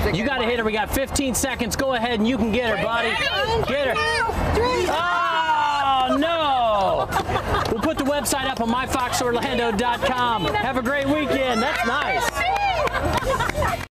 You got to hit her. We got 15 seconds. Go ahead and you can get her, buddy. Get her. Oh, no. We'll put the website up on myfoxorlando.com. Have a great weekend. That's nice.